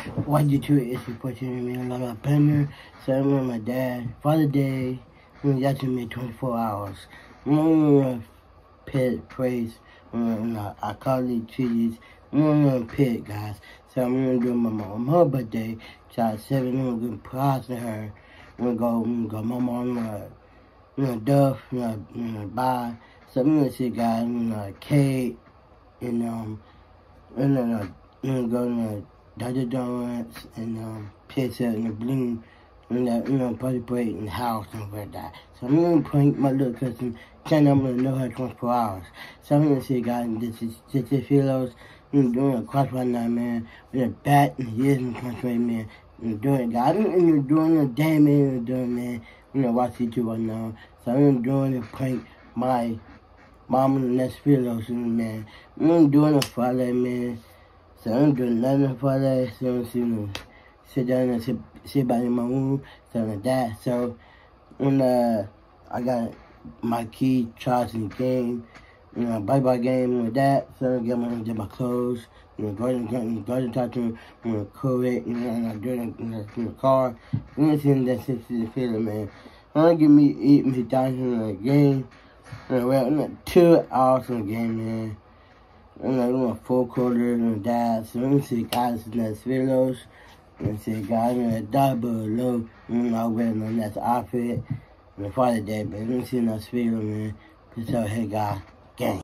Why'd you do it? It's unfortunately me a lot of premier. So I remember my dad, Father Day, when he to me 24 hours. I'm pit praise. I call it treaties. I'm gonna pit, guys. So I'm gonna do my mom her birthday. Child 7, I'm gonna prize to her. I'm gonna go my mom Duff, buy. So I'm gonna see guys, cake and then go to Dr. Donuts and pizza and the balloon and party in the house and like that. So I'm gonna prank my little cousin, saying I'm gonna know her 24 hours. So I'm gonna see guys, this is Philos. I'm doing a cross right now, man, with a bat and years and country, man. I'm doing it, guys. I'm doing a damn man, man. Watch YouTube right now. So I'm doing a prank my mom and the next Philos, man. I'm doing a Friday, man. So I'm doing nothing for that. So I'm sit down and sit back in my room, something like that. So when I got my key charged in the game, bye-bye game with that. So I get my clothes, go to talk to him, cool it, and I do it in the car. Seeing that shit to the feeling, man. I'm gonna get me eat me down in the game. Well, 2 hours in the game, man. I'm doing 4 quarters and that. So let me see guys in the Philos. Let me see guys in the double low. I'm wearing my next outfit. And the Father Day, but let me see in the Philos, man. Peace out, hey guys. Gang.